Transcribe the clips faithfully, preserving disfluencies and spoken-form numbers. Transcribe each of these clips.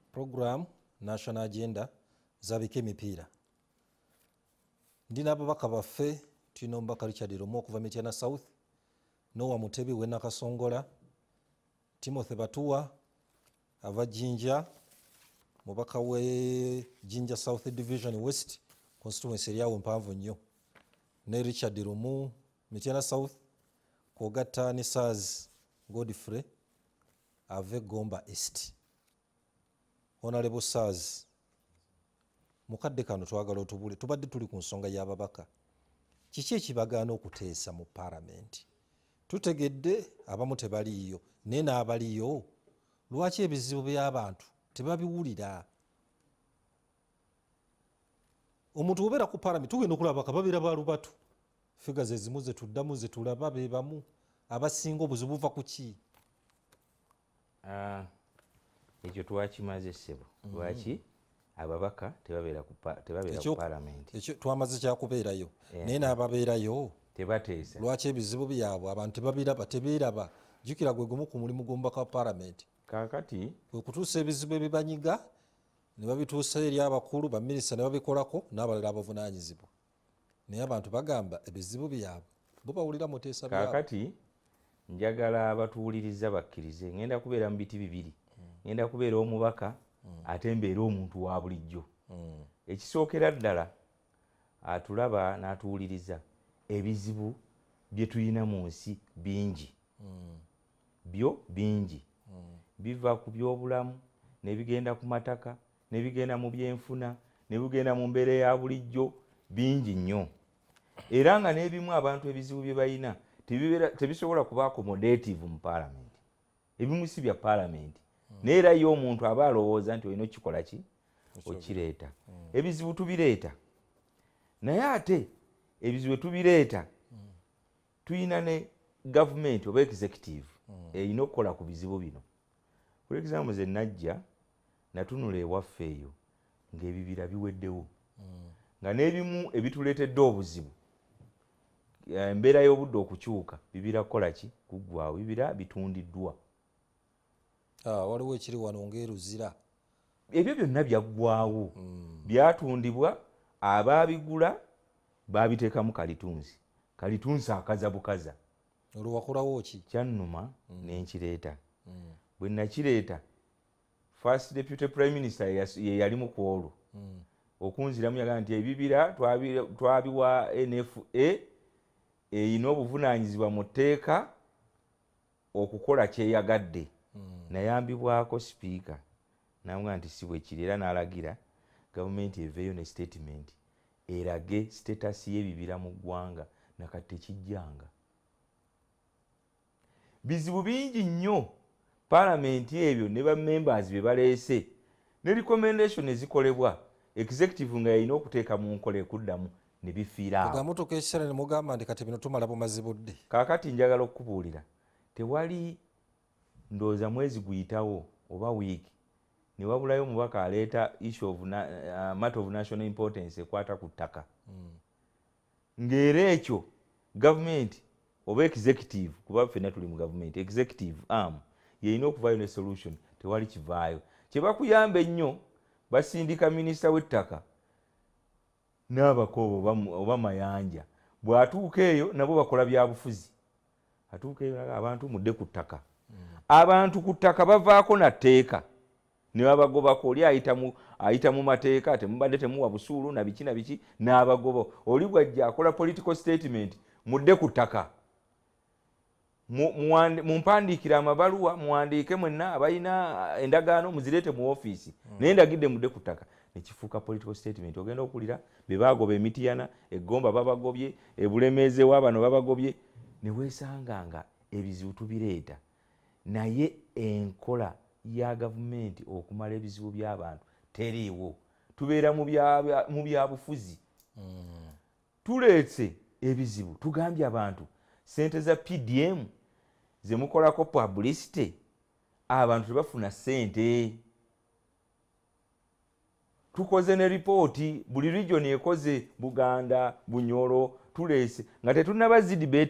program national agenda zabika emipiira. Ndina ababaka baffe tulina omubaka Richard Lumu okuva Mityana South, Noah Mutebi we Nakasongola, Timothy Batuwa ava Jinja, mubaka we Jinja South Division West constituency eryawo mpanvu nnyo, ne Richard Lumu Mityana South kwogatta ne Saz Godfrey ave Gomba East. Honorable Saz, mukadde kano twagala otubule, tubadde tuli ku nsonga y'ababaka. Kiki ekibagaana okuteesa mu parliament? Tutegedde abamu tebaliyo, naye n'abaliyo lwaki ebizibu by'abantu tebabiwulira? Omuntu obeera ku parliament tugenda okulaba ababaka babeera balubatu, figures ezimu ze tuddamu ze tulaba be bamu abasinga obuzibu buva ku ki? Ah, ekyo twakimaze ssebo. Lwaki ababaka tebabeera ku tebabeera ku parliament? Ekyo twamaze kyakubeerayo, naye n'ababeerayo tebateesa. Lwaki ebizibu byabwe abantu tebabiraba tebeeraba? Jjukira gwe gumu ku mulimu gw'omubaka wa parliament. Kaakati kwe kutuusa ebizibu ebibanyiga ne babituusa eri abakulu baminisita ne babikolako n'abalala abavunaanyizibwa, naye abantu bagamba ebizibu byabwe bo bawulira muteesa byabwe. Kaakati njagala abatuwuliriza bakkirize, ngenda kubeera mu biti bibiri. Ngenda kubeera omubaka ate mbeera omuntu wa bulijjo. Ekisookera ddala atulaba n'atuwuliriza, ebizibu bye tulina mu nsi bingi, byo bingi, biva ku byobulamu ne bigenda ku mataka ne bigenda mu byenfuna ne bigenda mu mbeera ya bulijjo, bingi nnyo. Era nga n'ebimu abantu ebizibu bye balina tebisobola kuba accommodative mu parliament. Ebimu si bya parliament. Naye era yo omuntu aba alowooza nti olina okikola ki? Okireeta. Ebizibu tubireeta. Naye ate ebizibu tubireeta tuyina ne government oba executive erina okukola ku bizibu bino. For example, ze najja natunula ewaffe eyo ng'ebibira biweddewo, nga n'ebimu ebituleetedde obuzibu, embeera y'obudde okukyuka, bibira kukola ki? Kuggwaawo. Bibira bitundiddwa. Ah, waliwo ekiri wano ng'eruzira. Ebyo byonna byaggwaawo, byatundibwa, abaabigula baabiteekamu kalitunsi, kalitunsi akaza bukaza. Olwo wakolawo ki? Kyannuma ne nkireeta. Bwe nakireeta, first deputy prime minister ye yali mu kwolwo okunziramu, yagamba nti ebibira twabiwa N F A erina obuvunaanyizibwa mu tteeka okukola kyeyagadde. Nayambibwako sipiika namugamba nti si bwe kiri, era n'alagira gavumenti eveeyo ne statement erage status y'ebibira mu ggwanga nakati tekijjanga. Bizibu bingi nnyo parliament ebyo ne ba members be baleese ne recommendation ezikolebwa executive nga yalina okuteeka mu nkola ekuddamu ne bifiira awo. Egamotoka ekisera ne mugamba nti kati bino tumala bumazi budde. Kaakati njagala okukubuulira, tewali ndowooza mwezi guyitawo oba wiiki ne wabulayo omubaka aleeta issue of na, uh, matter of national importance ekwata ku ttaka. Ng'era ekyo government oba executive, kuba ffenna tuli mu government, executive arm yeyina okuvaayo ne solution, tewali kivaayo. Kye bakuyamba ennyo basindika minisita w'ettaka n'abakoobo oba mayanja, bw'atuuka eyo nabo bakola byabufuzi. Atuuka eyo abantu mudde ku ttaka. Abantu ku ttaka bavaako na tteeka ne babagobako. Oli ayita mu ayita mu mateeka, temubadde temuwa busuulu na biki na biki, n'abagoba. Oli bw'ajja akola political statement, mudde ku ttaka. Mumpandiikira amabaluwa, muwandiike mwenna abalina endagaano muzireete mu ofiisi. Naye ndagidde mudde ku ttaka. Ne kifuuka political statement. Ogenda okulira be baagoba e Mityana, e Gomba babagobye, e Bulemeezi w'abano babagobye. Ne weesanga nga ebizibu tubireeta, naye enkola ya gavumenti okumala ebizibu by'abantu teriiwo. Tubeera mu byabufuzi. Tuleetse ebizibu, tugambye abantu ssente za P D M ze mukolako publicity, abantu tebafuna ssente. Tukoze ne ripooti, buli region ekoze, Buganda, Bunyoro, tuleese nga tetunaba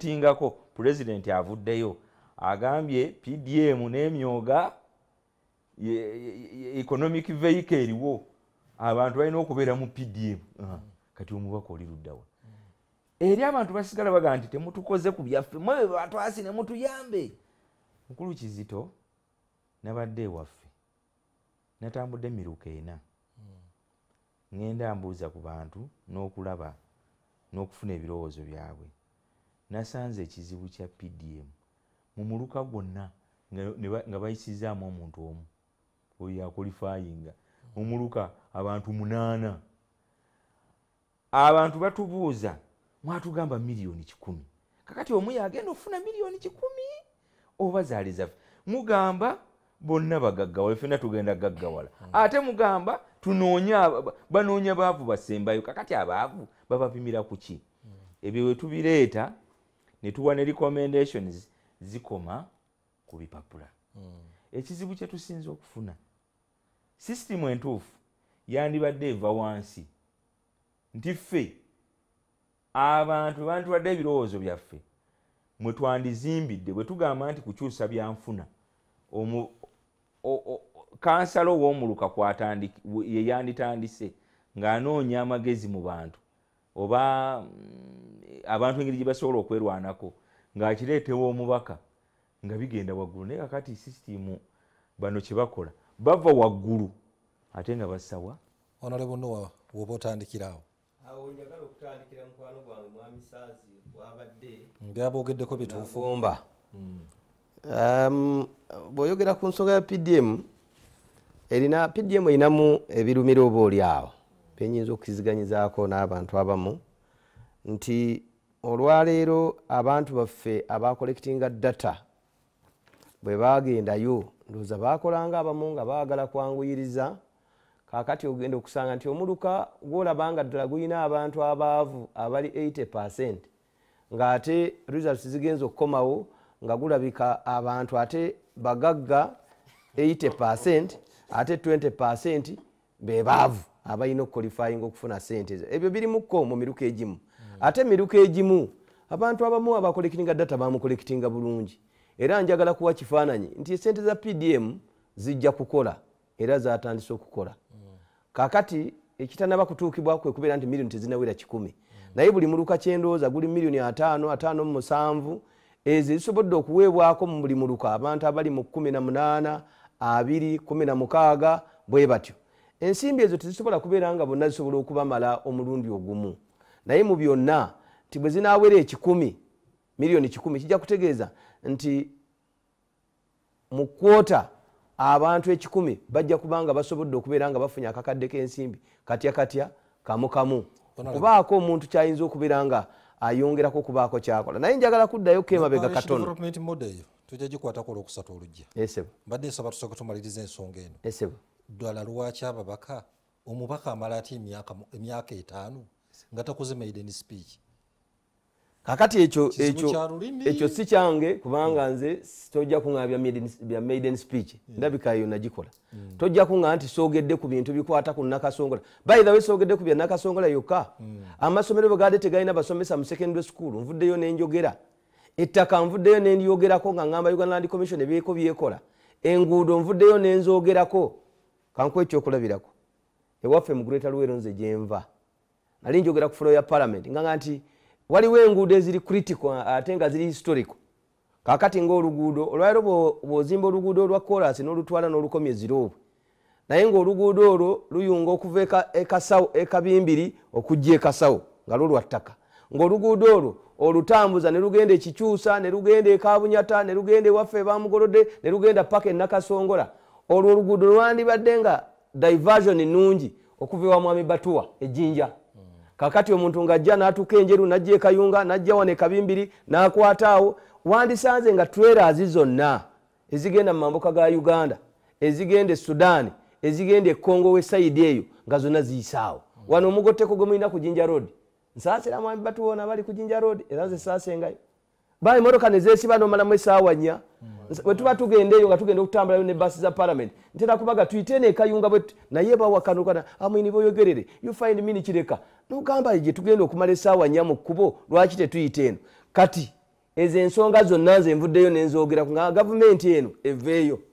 zidibetingako. President avuddeyo agambye P D M n'emyoga economic vehicle eriwo abantu balina okubeera mu P D M. uh, kati omubaka oli luddawa eri abantu basigala baga nti temutukoze ku byaffe mwe batwasi ne mutuyambe. Mukulu Kizito nabadde ewaffe natambudde miruka ena ngenda mbuuza ku bantu n'okulaba n'okufuna ebirowoozo byabwe. Nasanze ekizibu kya P D M mu muluka gwonna nga bayisizaamu omuntu omu oyo yakwalifayinga mu muluka abantu munaana. Abantu batubuuza mwatugamba miliyoni kikumi kakati omu yagenda okufuna miliyoni kikumi oba zaali zaffe. Mugamba bonna bagaggawala ffenna tugenda gaggawala ate mugamba tunoonya banoonya baavu basembayo kakati abaavu babapimira ku ki? Ebyo we tubireeta ne tuwa ne recommendations zikoma ku bipapula. Ekizibu kye tusinza okufuna system entuufu yandibadde eva wansi nti ffe abantu bantuwadde ebirowoozo byaffe mwe twandizimbidde bwe tugamba nti kukyusa byanfuna kansala ow'omuluka ye yanditandise ng'anoonya amagezi mu bantu oba abantu engeri gye basobola okwerwanako ng'akireetewo omubaka nga bigenda waggulu. Naye kakati sisitimu bano kye bakola bava waggulu ate nga basawa. Honorable Noah woba otandikiraawo. Awo njagala okutandikira mukwano gwange mwami Saazi wabadde ng'aboogeddeko bituufu. Um, bw'oyogera ku nsonga ya P D M erina P D M erinamu ebirumiro oba oli awo byenyinza okukiziganyizaako n'abantu abamu nti olwaleero abantu baffe abakolekitinga data bwe bagendayo ndowooza baakolanga abamu nga baagala kwanguyiriza. Kaakati ogenda okusanga nti omuluka gw'olabanga ddala gulina abantu abaavu abali eighty percent ng'ate results zigenza okukomawo nga gulabika abantu ate bagagga eighty percent ate twenty percent be baavu abalina okuqualifying okufuna sente ezo. Ebyo birimuko mu miruka egimu. Ate miruka egimu abantu abamu abakolekitinga data bamukolekitinga bulungi. Era njagala kuwa kifaananyi nti sente za P D M zijja kukola era zatandise okukola. Kakati ekitanaba kutuukibwa kwe kubeera nti miliyoni tezinawera kikumi. Naye buli muluka kyendooza guli miliyoni ataano ataano mu musanvu ezo zisobodde okuweebwako mu buli muluka abantu abali mu kumi na munaana abiri kumi na mukaaga bwe batyo. Ensimbi ezo tezisobola kubeera nga bonna zisobola okubamala omulundi ogumu. Naye mu byonna ti bwe zinaawera ekikumi miliyoni kikumi kijja kutegeeza nti mu kwota abantu ekikumi bajja kubanga basobodde okubeera nga bafunye akakadde k'ensimbi katya katya kamu kamu kubaako omuntu kyayinza okubeera nga ayongerako kubaako kyakola. Naye njagala kuddayo kemabega katono tujja gikwatako olwokusatu olujja. Esebo mbadde nsaba tusooke tumaliriza ensonga eno. Esebo ddala lwaki ababaka omubaka amala ati emyaka etaano nga takoze maiden speech? kakati ekyo ekyo ekyo si kyange kubanga nze tojja kuŋŋamba bya maiden speech ndabika yo nagikola. Tojja kuŋŋamba nti soogedde ku bintu bikwata ku Nakasongola. By the way soogedde ku bya Nakasongola yokka. Amasomero bwe gaade tegalina basomesa mu secondary school nvuddeyo n'enjogera. Ettaka nvuddeyo n'endyogerako nga ŋŋamba Uganda Land Commission ebyeko byekola. Enguudo nvuddeyo n'enzoogerako. Kankuwa ekyokulabirako. Ewaffe mu Greater Luweero nze gye nva. Nali njogera ku floor ya Parliament nganga nti waliwo enguudo eziri critical ate nga ziri historical. Kakati ng'oluguudo olwaliro bw'ozimba oluguudo olwa Chorus n'olutwala n'olukomya eziroobwe. Naye ng'oluguudo olwo luyunga okuva ekasawo ekabimbiri okujja ekasawo nga lwo lwa ttaka. Ng'oluguudo olwo olutambuza ne lugenda ekikyusa ne lugenda ekabunyata ne lugenda ewaffe bamugolodde ne lugenda paka e Nakasongola. Olwo oluguudo lwandibadde nga diversion nnungi okuva ewa Mwami Batuwa ejjinja. Kakati omuntu ng'ajja n'atuuka enjeru n'ajja ekayunga n'ajja wane kabimbiri n'akwata awo wandisanze nga trailers zonna ezigenda mu mambuka ga Uganda ezigenda e Sudan ezigenda e Congo we side eyo nga zonna ziyisaawo. Wano omugotteko gwe mulina ku Jinja Road nsaasira Mwami Batuwa bali ku Jinja Road era nze saasengayo. Baali emmotoka ne zeesiba n'omalamu essaawa nnya. Bwe tuba tugenda eyo nga tugenda okutambulayo ne basi za Parliament ntera kubaga tuyite n'ekayunga bwe naye bawakanukana amwini boyogerere you find me nikireka n'ogamba gye tugenda okumala essaawa nnya mu kkubo lwaki tetuyite eno. Kati ezo ensonga zonna nze nvuddeyo n'enzoogera nga gavumenti eno eveeyo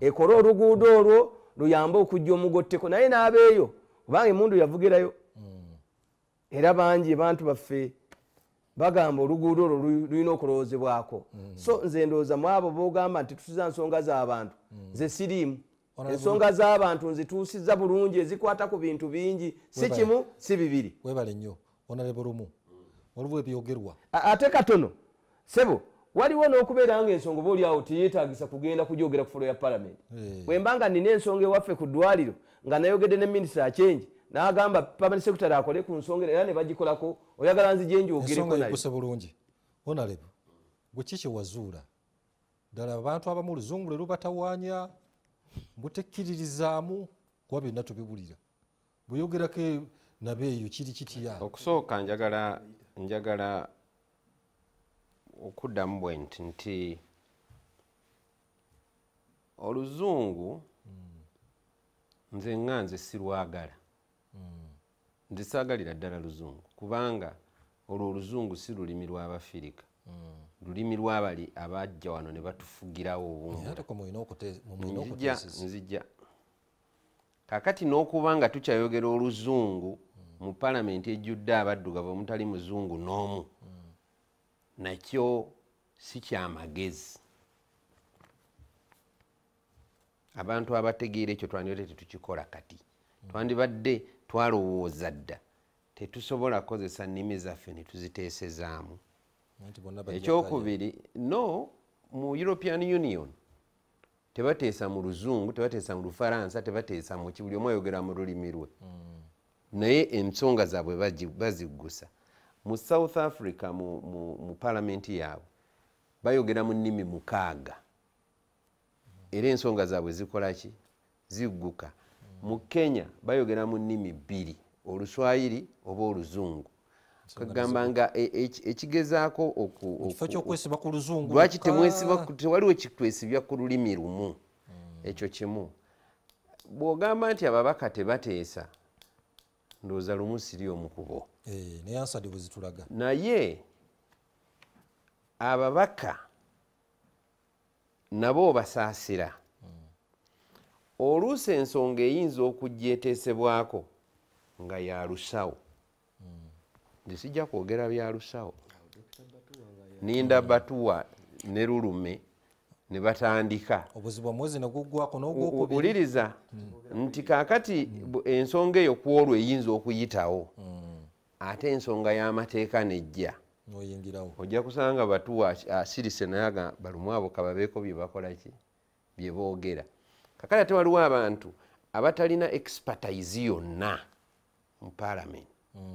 ekole oluguudo olwo luyambe okujja omugotteko naye n'abeeyo kubanga emundu yavugirayo era bangi bantu baffe bagamba oluguudo olwo lulina okulowoozebwako so nze ndowooza mu abo boogamba nti tusiza nsonga z'abantu nze siriimu ensonga z'abantu nzituusiza bulungi ezikwata ku bintu bingi si kimu si bibiri webale nnyo onalebe lumu waliwo ebyogerwa ate katono sebo waliwo n'okubeera nga ensonga oba oli awo teyeetagisa kugenda kugyogera ku folo ya palamenti bwe mbanga nina ensonga ewaffe ku ddwaliro nga nayogedde ne minisita akyengi n'agamba pamenti sekutale akole ku nsonga era ne bagikolako oyagala nzije njogereko nayo ensonga bulungi onalebe gwe kiki wazuula ddala abantu abamu oluzungu lwe lubatawaanya butekkiririzaamu kuba byonna tubibulira bweyogerako nabeeyo kiri kitya okusooka njagala njagala okuddamu bwe nti nti oluzungu nze nga nze sirwagala nze saagalira ddala luzungu kubanga olwo oluzungu si lulimi lw'abafirika lulimi lw'abali abajja wano ne batufugirawo obungunzija nzija kakati n'okuba nga tukyayogera oluzungu mu palamenti ejjudde abaddugavu omutali muzungu n'omu nakyo si kyamagezi abantu abategeera ekyo twandibadde tetukikola kati twandibadde twalowooza dda tetusobola kukozesa nnimi zaffe ne tuziteesezaamu ekyokubiri no mu European Union tebateesa mu luzungu tebateesa mu lufalansa tebateesa mu buli omu ayogera mu lulimi lwe naye ensonga zaabwe baziggusa mu South Africa mu, mu, mu palamenti yaabwe bayogera mu nnimi mukaaga era ensonga zaabwe zikola ki zigguka mu Kenya bayogera mu nnimi bbiri oluswayiri oba oluzungu kagamba nga ekigezaako lwaki tewaliwo kitwesibya ku lulimi lumu ekyo kimu bw'ogamba nti ababaka tebateesa ndowooza lumu siri omukubo naye ababaka nabo obasaasira oluusi ensonga eyinza okujja eteesebwako nga ya lusawo nze sijja kwogera bya lusawo ninda batuwa ne lulume ne batandika uliriza nti kakati ensonga eyo ku olwo eyinza okuyitawo ate ensonga y'amateeka nejja ojja kusanga batuwa asirise naye balumu abo kababeeko bye bakola ki bye boogera kakati ate waliwo abantu abatalina expertise yonna mu palamenti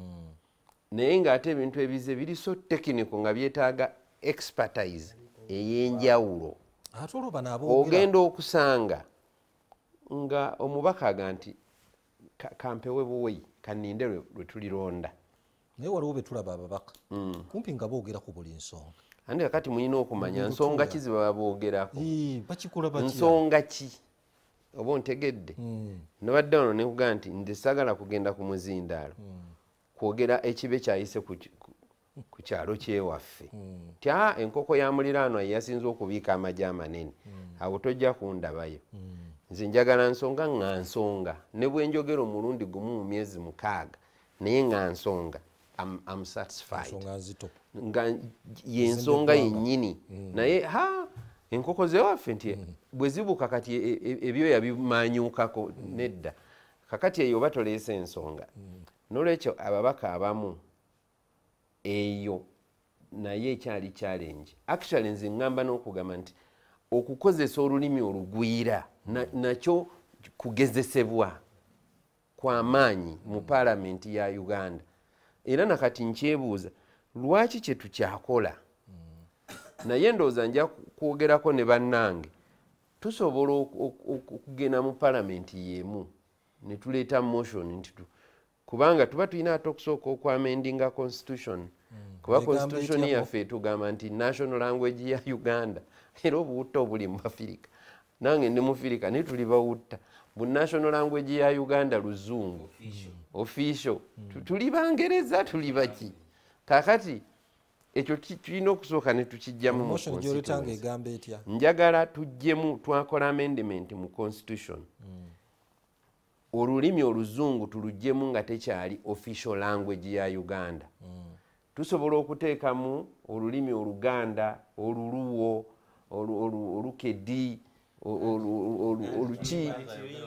naye ng'ate ebintu ebize biri so tekiniko nga byetaaga expertise ey'enjawulo ogenda okusanga nga omubaka aga nti kampewe buweyi kaninde lwe tulironda naye waliwo betulaba ababaka kumpi nga boogera ku buli nsonga andi kakati mulina okumanya nsonga ki ze baba boogerako nsonga ki oba ontegedde nabadde wano nekugaa nti nze saagala kugenda ku muzindaalo kwogera ekibe kyayise ku kyalo kyewaffe ti a enkoko ya muliraanwa yeyasinza okubiika amagi amanene awo tojja kundabayo nze njagala nsonga nga nsonga ne bwe njogera omulundi gumu mu myezi mukaaga naye nga nsonga am satisfied nga yensonga yennyini naye ha enkoko zewaffe nti bwe zibuka kati ebyoya bimanyuukako nedda kakati eyo oba toleesa ensonga n'olwekyo ababaka abamu eyo naye ekyali challenge actually nze ngamba n'okugamba nti okukozesa olulimi olugwira nakyo kugezesebwa kw'amaanyi mu palamenti ya Uganda era nakati nkyebuuza lwaki kye tukyakola naye ndowooza nja kwogerako ne bannange tusobola okugenda mu palamenti y'emu ne tuleeta motion nti kubanga tuba tulina ate okusooka okwamendinga constitution kuba constitution yaffe tugamba nti national language ya Uganda era obuwutta obuli mu Afirika nange ndi mufirika naye tuli bawutta bu national language ya Uganda luzungu official tuli bangereza tuli baki kakati ekyo tulina okusooka ne tukijjamu mu motion gy'olitanga egamba etya? Njagala tujjemu twakola amendment mu constitution olulimi oluzungu tuluggyemu nga tekyali official language ya Uganda. Tusobola okuteekamu olulimi Oluganda, Oluluwo, Olukedi, Oluki.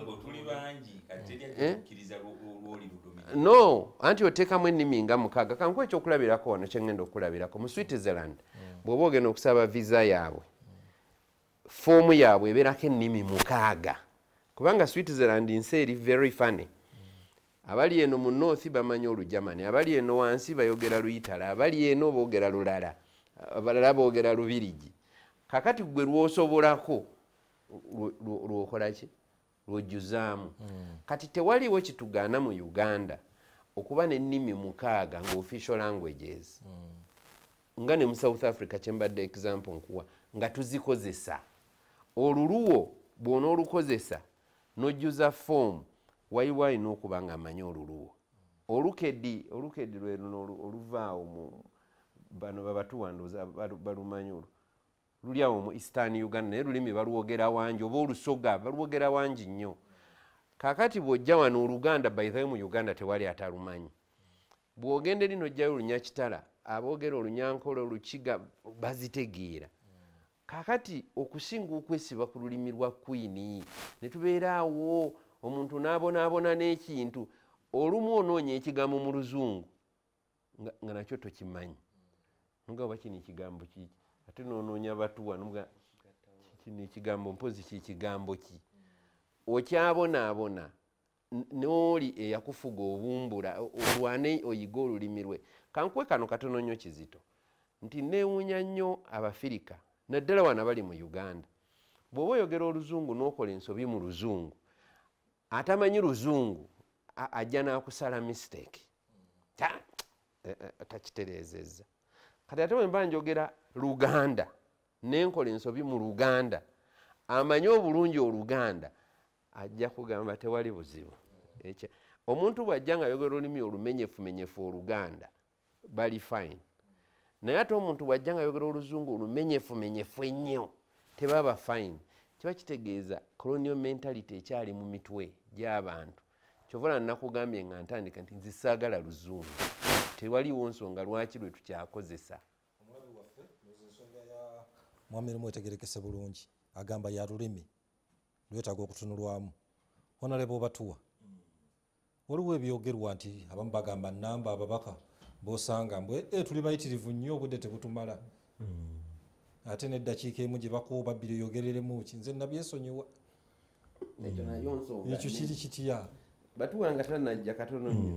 No, anti oteekamu ennimi nga mukaaga. Kankuwa ekyokulabirako wano kye ngenda okulabirako mu Switzerland bw'oba ogenda okusaba visa yaabwe foomu yaabwe ebeerako ennimi mukaaga kubanga Switzerland nsi eri very funny. Abali eno mu north bamanyi Olujamani, abali eno wansi bayogera Luyitala, abali eno boogera Lulala, abalala boogera Lubirigi. Kakati gwe lwosobolako lwokola ki? Lwojjuzaamu. Kati tewaliwo kitugaana mu Uganda okuba n'ennimi mukaaga nga official languages nga ne mu South Africa kye mbadde example nkuwa nga tuzikozesa. Oluluwo bw'onoolukozesa n'ojjuza form waliwo alina okuba nga amanyi Oluluwo. Olukedi olukedi lwe luno oluvaawo mu bano babatuwanduza balumanyi olwo luli awo mu Eastern Uganda naye lulimi balwogera wangi oba Olusoga balwogera wangi nnyo. Kakati bw'ojja wano Oluganda by the way mu Uganda tewali atalumanyi. Bw'ogenda eri n'ojjayo Olunyakitala aboogera Olunyankole Olukiga bazitegeera. Kakati okusinga okwesiba ku lulimi lwa Queen ne tubeera awo omuntu n'abonaabona n'ekintu olumu onoonya ekigambo mu Luzungu nga nakyo tokimanyi nga oba kino ekigambo ki ate noonoonya batuwa nga kino ekigambo mpozi ki kigambo ki okyabonaabona n'oli eyakufuga obumbula olwane oyiga olulimi lwe. Kankuwe kano katono nnyo kizito nti neewuunya nnyo Abafirika naddala wano bali mu Uganda bw'oba oyogera Oluzungu n'okola ensobi mu Luzungu atamanyi Luzungu ajja n'akusala mistake takitereezezza. Kati ate bwe mba njogera Luganda n'enkola ensobi mu Luganda amanyi obulungi Oluganda ajja kugamba tewali buzibu. Omuntu bw'ajja nga ayogera olulimi olumenyefumenyefu Oluganda bali fine, naye ate omuntu bw'ajja nga ayogera Oluzungu olumenyefumenyefu ennyo tebaba fine. Kiba kitegeeza colonial mentality ekyali mu mitwe gy'abantu. Kyovula nakugambye nga ntandika nti nze saagala Luzungu, tewaliwo nsonga lwaki lwe tukyakozesa. Omulabi waffe ensonga ya mwami mwetegerekese bulungi agamba ya lulimi lwetaaga okutunulwamu. Honorable Batuwa, waliwo ebyogerwa nti abamu bagamba namba ababaka bosanga mbwe e tuli bayitirivu nnyo obudde tebutumala ate n'eddakiika emu gye bakuba bbiri yogereremu ki nze nabyesonyiwa ekyo kiri kitya? Batuwa nga tanajja katono nnyo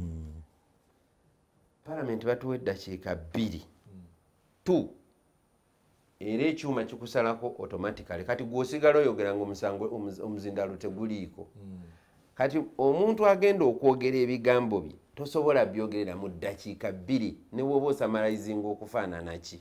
palamenti batuwa eddakiika bbiri tu era ekyuma kikusalako automatically. Kati gw'osigala oyogera nga omusango omuzindalo teguliiko. Kati omuntu agenda okwogera ebigambo bye tosobola byogerera mu ddakiika bbiri ne bw'oba osamalayizinga okufaanana ki?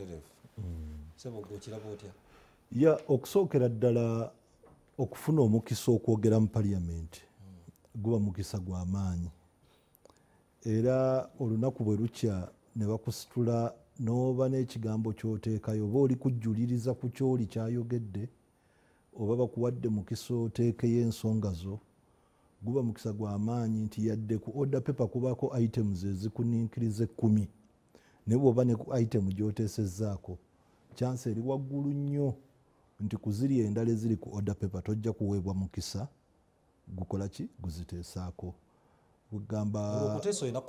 ya okusookera ddala okufuna omukisa okwogera mu paliyamenti guba mukisa gw'amaanyi era olunaku bwe lukya ne bakusitula n'oba n'ekigambo ky'oteekayo oba oli kujjuliriza ku kyoli kyayogedde oba bakuwadde mukisa oteekeyo ensonga zo guba mukisa gw'amaanyi nti yadde ku order paper kubaako items ezikuniikiriza ekkumi naye bw'oba ne ku item gy'oteesezzaako chance eri waggulu nnyo nti kuziri endala eziri ku order paper tojja kuweebwa mukisa gukola ki guziteesaako. Bugamba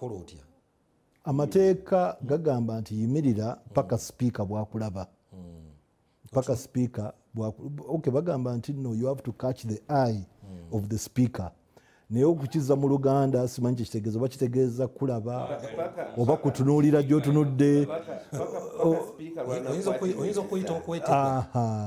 amateeka gagamba nti yimirira paka speaker bwakulaba paka speaker okay bagamba nti no you have to catch the eye of the speaker naye okukiza mu Luganda simanyi kitegeeza oba kitegeeza kulaba oba kutunuulira gy'otunudde oyinza okuyita okwetega.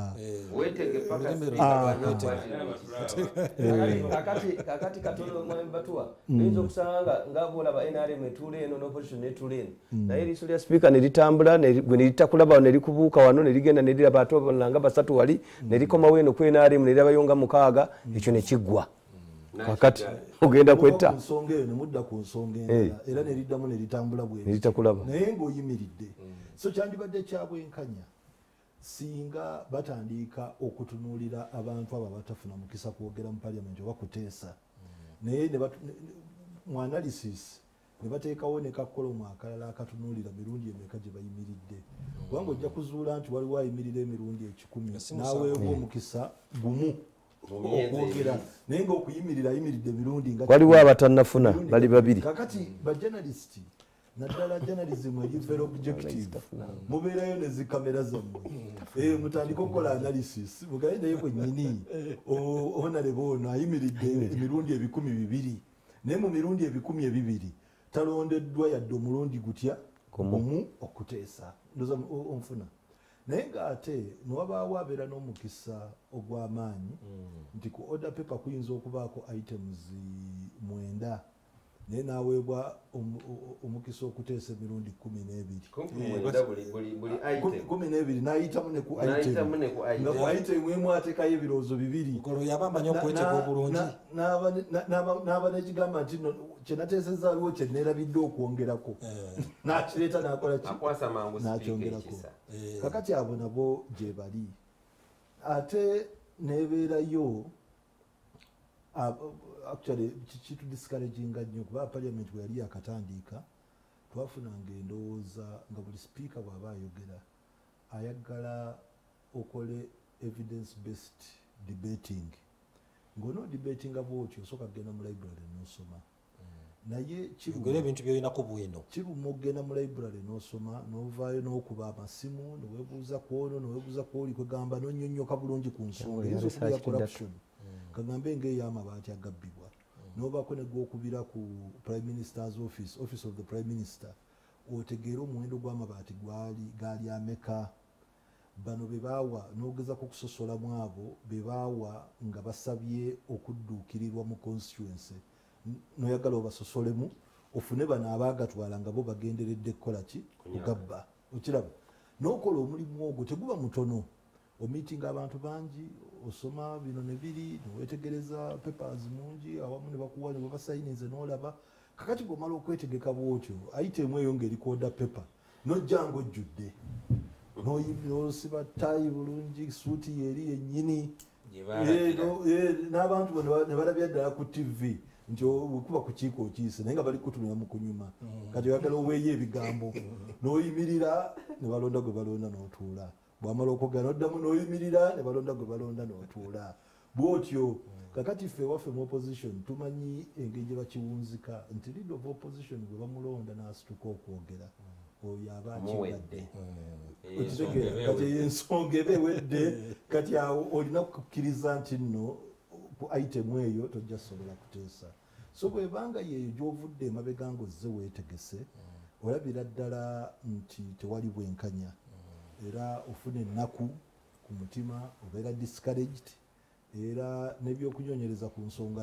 Kakati katono mwami Batuwa oyinza okusanga nga bw'olaba N R M etuula eno n'opposition n'etuula eno naye eriiso lya speaker ne litambula bwe ne litakulaba ne likubuuka wano ne ligenda ne liraba ate nga basatu wali ne likomawo eno ku N R M ne lirabayo nga mukaaga ekyo ne kiggwa. Kakati ogenda kwetta nsonga eyo ne mudda ku nsonga endala era ne liddamu ne litambula bwe ne litakulaba naye ng'oyimiridde so kyandibadde kyabwenkanya singa batandika okutunuulira abantu abo batafuna mukisa kwogera mu parliament oba kuteesa naye mu analysis ne bateekawo ne kakolomu akalala akatunuulira mirundi emeka gye bayimiridde kubanga ojja kuzuula nti waliwo ayimirira emirundi ekikumi n'aweebwa omukisa gumu okwogera naye ngaokuyimirira ayimiridde mirundi waliwo abatannafuna bali babiri kakati bajournalisti naddala journalism eri very objective mubeerayo ne zikamera zammwe mutandika okukola analysis mugaye naye kwennyini onaleba ono ayimiridde emirundi ebikumi bibiri naye mu mirundi ebikumi ebibiri talondeddwa yadde omulundi gutya gumu okuteesa ndoza onfuna naye ngaate niwabaawo abeera n'omukisa ogw'amaanyi nti ku order paper kuyinza okubaako items mwenda naye naweebwa omukisa okuteesa emirundi kumi n'ebiri kumi n'ebiri n'ayitamu ne ku item nga ku item emu ateekayo ebirowoozo bibiri n'aba nekigamba nti kyenateeseza waliwo kyeneerabidde okwongerako nakireeta nakola nakyongerako kakati abo nabo gye bali ate nebeerayo actually kitu discouraginga nnyo kuba parliament bwe yali yakatandiika twafunanga endowooza nga buli speaker bw'aba ayogera ayagala okole evidence based debating ng'onoo debatinga bwotyo osooka kugenda mu library n'osoma naye ebintu byolinaku bwino kiruma okugenda mu library n'osoma n'ovaayo n'okuba amasimu neweebuuza ku ono neweebuuza ku oli kwegamba n'onnyonnyoka bulungi ku nsonga eyinza okuba ya corruption kagambe ng'ey'amabaati agabbibwa n'obaako ne gwokubira ku prime minister's office office of the prime minister otegeera omuwendo gw'amabaati gwali gaali ameka bano be baawa n'ogezako okusosolamu abo be baawa nga basabye okudduukirirwa mu constituency noyagala obasosolemu ofune bano abaagatwala nga bo bagenderedde kukola ki kugabba okiraba n'okola omulimu ogwo teguba mutono omiitinga abantu bangi osoma bino ne biri newetegereza papers mungi awamu ne bakuwa ne babasayinize n'olaba kakati bw'omala okwetegeka bwotyo ayitemu eyo ng'erikoda paper nojjanga ojjudde n'osiba ttayi bulungi suuti yeri yennyini n'abantu bo ne balabya ddala ku tv nti wekuba ku kiiko okiise naye nga bali kutunula mu kunyuma kati oyagala oweeyo ebigambo n'oyimirira ne balonda gwe balonda n'otuula bwamala okwogera noddamu n'oyimirira ne balonda gwe balonda n'otuula bwotyo kakati ffe waffe mu opposition tumanyi engeri gye bakiwunzika nti leader of opposition gwe bamulonda n'asituka okwogera oyo aba akiwadde okitegeera kati ensonga eba ewedde kati awo olina kukkiriza nti nno ku itemu eyo tojja sobola kuteesa so bwebanga yeeyo gy'ovudde emabega ng'ozze weetegese olabira ddala nti tewali bwenkanya era ofuna ennaku ku mutima obeera discouraged era n'ebyokunyonyereza ku nsonga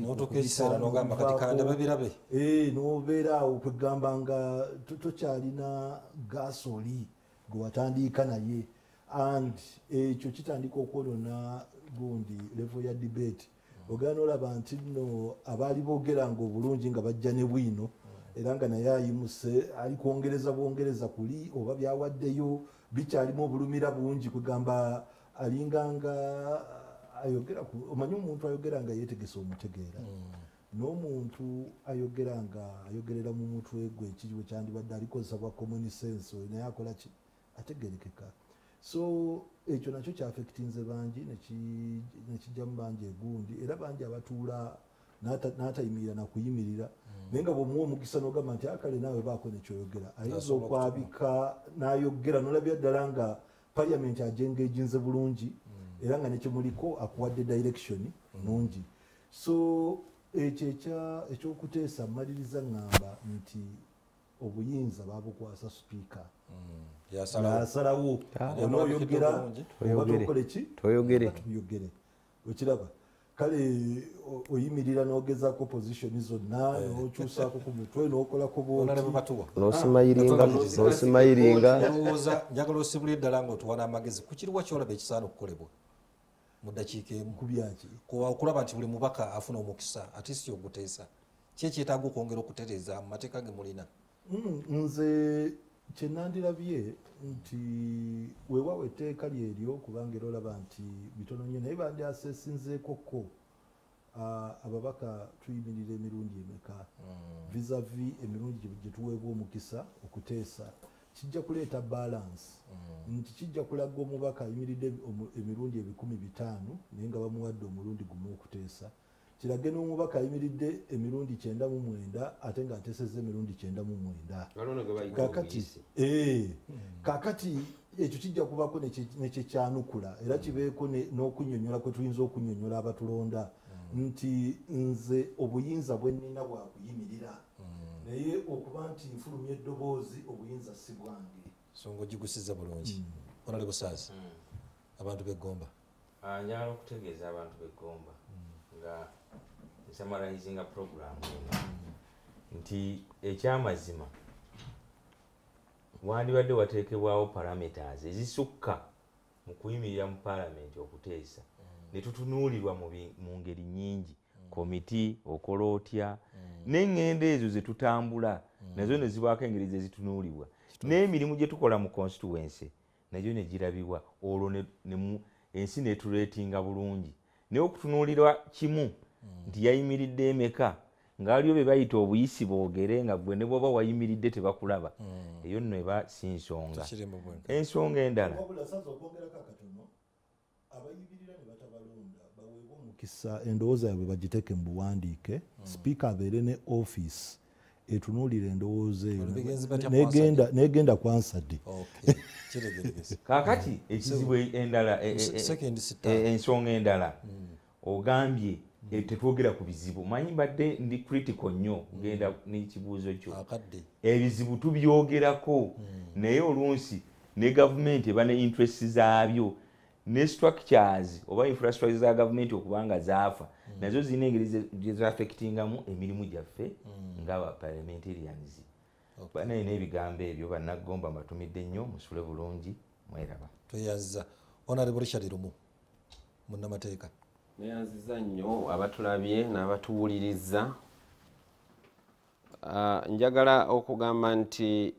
n'obeera awo kwegamba nga tokyalina gaasoli gwe watandiika naye and ekyo kitandika okwonona gundi level ya debate ogera n'olaba nti nno abaali boogeranga obulungi nga bajja ne bwino era nga naye ayimuse ali kwongereza bwongereza kuli oba byawaddeyo bikyalimu obulumira bungi kugamba alinganga ayogera omanyi omuntu ayogera nga yeetegesa omutegeera n'omuntu ayogera nga ayogerera mu mutwe gwe ekiri bwe kyandibadde alikozesa bwa common sense naye akola ki ategerekeka so ekyo nakyo kyaffectinze bangi nekijjamu bangi egundi era bangi abatuula n'atayimirira nakuyimirira naye nga bwomuwa omukisa n'ogamba nti akale naawe baako nekyoyogera ayinza okwabika n'ayogera n'olabya ddala nga parliament ajenga ejinze bulungi era nga nekimuliko akuwadde direction nungi so ekyo ekyokuteesa mmaliriza ngamba nti obuyinza babukwasa speaker yasalawo onoyogera oba tokole ki toyogere okiraba kale oyimirira n'ogezako position zonna n'okyusaako ku mutwe n'okolako bnosimayiringa njagala osibula eddala nga otuwana amagezi kukiriwa kyolaba ekisaana okukolebwa mu ddakiika emu kubyaki okulaba nti buli mubaka afuna omukisa ate si oguteesa ki ekyetaaga okwongera okutereeza mu mateeka ge mulina nze kyenandirabye nti weewawe etteeka lyeryo kubanga era olaba nti bitono nnyo naye bandyasesinzeekoko ababaka tuyimirira emirundi emeka visavi emirundi gye tuweebwa omukisa okuteesa kijja kuleeta balance nti kijja kulaga omubaka ayimiridde emirundi ebikumi bitaano naye nga bamuwadde omulundi gumu okuteesa kirage n'omubaka ayimiridde emirundi kyenda mu mwenda ate nga ateesezza emirundi kyenda mu mwenda kakati kakati ekyo kijja kubaako nekyekyanukula era kibeeko n'okunnyonnyola kwe tuyinza okunnyonnyola abatulonda nti nze obuyinza bwe nnina bwakuyimirira naye okuba nti nfulumya eddoboozi obuyinza si bwange songa ogigusiza bulungi onale busaazi abantu beggomba njagala okutegeeza abantu beggomba nga nsamarayizinga puroguramu eno nti ekyamazima wandibadde wateekebwawo parameters ezisukka mu kuyimirira mu paalamenti okuteesa ne tutunuulirwa mu ngeri nnyingi komiti okola otya n'eŋŋendo ezo ze tutambula nazo ne zibaako engeri ze zitunuulibwa n'emirimu gye tukola mu constituency nagyo ne girabibwa olwo ensi netuleetinga bulungi naye okutunuulirwa kimu nti yayimiridde emeka ng'aliyo be bayita obuyisi boogere nga gwe ne bwoba wayimiridde tebakulaba eyo nno eba si nsonga ensonga endala abayibirira ne batabalonda baweebwa omukisa endowooza yaabwe bagiteeke mu buwandiike sipiika abeere ne offisi etunuulira endowooza eyo negenda kwansadde kaakati ekizibu endala ensonga endala ogambye tetwogera ku bizibu manyi mbadde ndi critical nnyo genda n'ekibuuzo kyo ebizibu tubyogerako naye olunsi ne gavumenti eba ne interest zaabyo ne structures oba infrastructures za gavumenti okubanga zaafa nazo zirina engeri gye zaffectingamu emirimu gyaffe ng'aba parliamentarians banaye n'ebigambo ebyo bannagomba mbatumidde nnyo musule bulungi mweraba tweyanziza honorable Richard Lumu munnamateeka neyanziza nnyo abatulabye n'abatuwuliriza njagala okugamba nti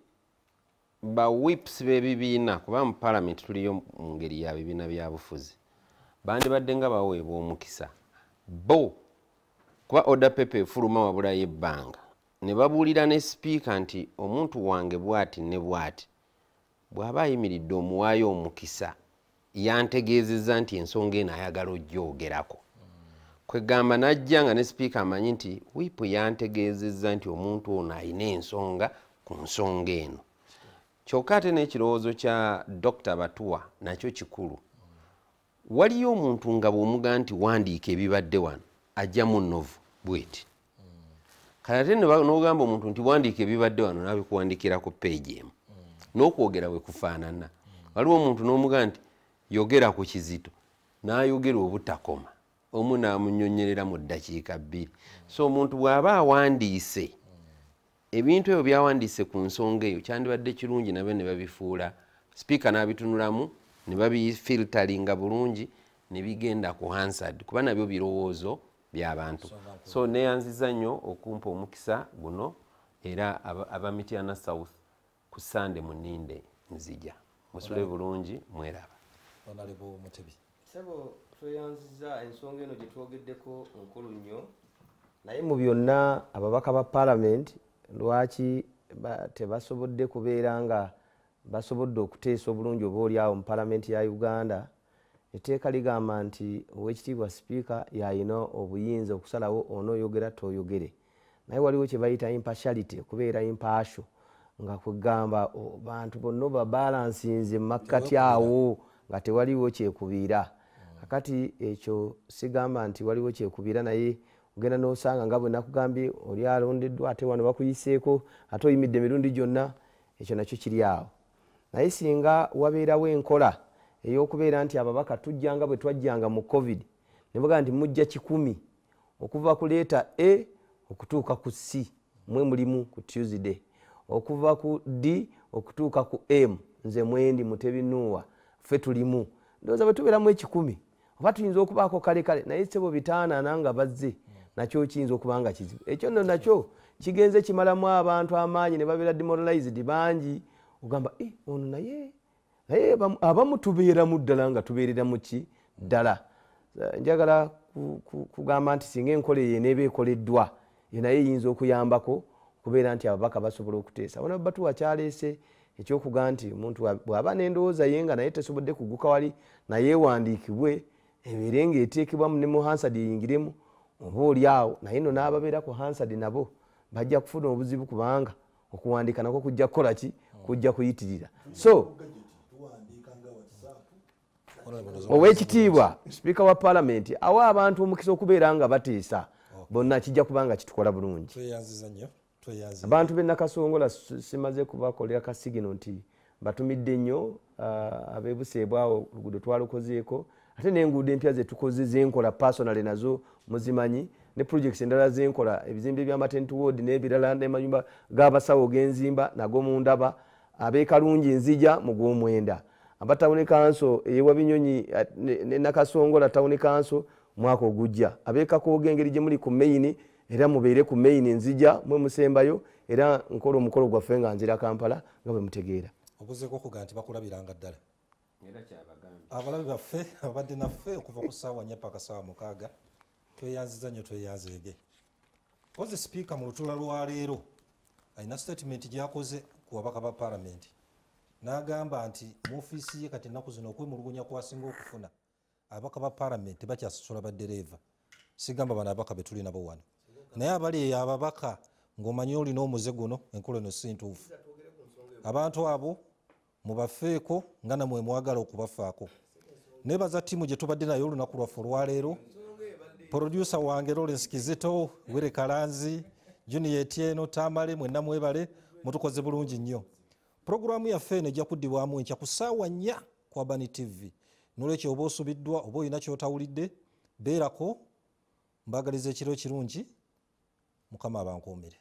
ba whips b'ebibiina kuba mu parliament tuliyo mu ngeri ya bibiina bya bufuzi bandibadde nga baweebwa omukisa bo kuba order paper efuluma wabulayo ebbanga ne babuulira ne sipiika nti omuntu wange bw'ati ne bw'ati bw'aba ayimiridde omuwaayo omukisa yantegeezezza nti ensonga eno ayagala ojjoogerako kwegamba najja nga ne sipiika amanyi nti wiipu yantegeezezza nti omuntu ono alina ensonga ku nsonga eno kyokka ate n'ekirowoozo kya Doctor Batuwa nakyo kikulu waliyo omuntu nga bw'omugaa nti wandiika ebibadde wano ajjamu novu bweti kale ate n'ogamba omuntu nti wandiika ebibadde wano nabikuwandikira ku peegi emu n'okwogera bwe kufaanana waliwo omuntu n'omugaa nti yogera ku kizito n'ayogera obutakoma omu n'amunnyonnyerera mu ddakiika bbiri so omuntu bw'aba awandiise ebintu ebyo byawandiise ku nsonga eyo kyandibadde kirungi nabyo ne babifuula sipiika n'abitunulamu ne babifiltaringa bulungi ne bigenda ku hansard kuba nabyo birowoozo by'abantu so neyanziza nnyo okumpa omukisa guno era aba Mityana South ku Sande muninde nzija musule bulungi mweraba Honorable Mutebi sabo tweyanziza ensonga eno gye twogeddeko nkulu nnyo naye mu byonna ababaka ba parliament lwaki tebasobodde kubeera nga basobodde okuteesa obulungi oba oliawo mu palamenti ya Uganda etteeka ligamba nti owekitiibwa sipiika yayina obuyinza okusalawo onooyogera toyogere naye waliwo kye bayita impartiality okubeera impartial nga kugamba bantu bonna babalansinze makkati awo nga tewaliwo kyekubiira kakati ekyo sigamba nti waliwo kyekubiira naye ogenda n'osanga nga bwe nakugambye oli alondeddwa ate wano bakuyiseeko ate oyimidde emirundi gyonna ekyo nakyo kiri awo naye singa wabeerawo enkola ey'okubeera nti ababaka tujjanga bwe twajjanga mu covid ne baga nti mujja kikumi okuva ku leeta A okutuuka ku C mwe mulimu ku Tuesday okuva ku D okutuuka ku M nze mwendi Mutebi Nuuwa ffe tulimu ndowooza bwe tubeeramu ekikumi oba tuyinza okubaako kale kale naye sebo bitaanaana nga bazze nakyo kiyinza okuba nga kizibu ekyo nno nakyo kigenze kimalamu abantu amaanyi ne babeera demoralized bangi ogamba eh, ono naye naye abamu tubeeramu ddala nga tubeerera muki ddala. Njagala kugamba nti singa enkola eyo eneeba ekoleddwa yo naye eyinza okuyambako okubeera nti ababaka basobola okuteesa. Wano batuwa kyaleese ekyokuga nti omuntu bw'aba n'endowooza ye nga naye tesobodde kuguka wali naye ewandiikibwe ebeere ng'eteekebwamu ne mu Hansard eyingiremu oba oli awo naye no n'ababeera ku Hansard nabo bajja kufuna obuzibu kubanga okuwandiika nako kujja kukola ki kujja kuyitirira. So Oweekitiibwa Sipiika wa Paalamenti awa abantu omukisa okubeera nga bateesa bonna kijja kubanga kitukola bulungi. Abantu b'e Nakasongola simaze kubakolera kasigino nti batumidde nnyo abeebuseebwa awo oluguudo twalukozeeko ate n'enguudo empya ze tukoze zenkola personally nazo muzimanyi ne projects endala zenkola ebizimbe bya maternity ward n'ebirala n'amayumba g'abasawo g'enzimba nago mu ndaba ab'e Kalungi nzija mu gw'omwenda aba Town Council eyewa Binyonyi ne Nakasongola Town Council mwaka ogujja ab'e Kakoge engeri gye muli ku main era mubeere ku main nzija mwe musembayo era nkola omukolo gwaffe nga nzira Kampala nga bwe mutegeera. Obuzeeko okuga nti bakulabiranga ddala abalabi baffe abadde naffe okuva ku ssaawa nnya paka ssaawa mukaaga tweyanziza nnyo tweyanzeege. Pozi Sipiika mu lutuula lwa leero alina statement gy'akoze ku babaka ba Paalamenti n'agamba nti mu ofiisi ye kati ennaku zino okwemulugunya kwasinga okufuna ababaka ba Paalamenti bakyasasula baddereeva sigamba bano ababaka be tuli nabo wano naye abali eyo ababaka ng'omanyi olina omuze guno enkola eno si ntuufu. Abantu abo mubafeeko nga namwe mwagala okubafaako. Nebaza ttiimu gye tubadde nayo olunaku lwaffe olwaleero producer wange Lawrence Kizito, Were Kalanzi, Junior Etieno, Tamale, mwenna mwebale mutukoze bulungi nnyo. Programu yaffe eno ejja kuddibwamu enkya ku ssaawa nnya ku Urban T V. N'olwekyo oba osubiddwa oba olina ky'otawulidde beerako mbagaliza ekiro kirungi Mukama abankuumire.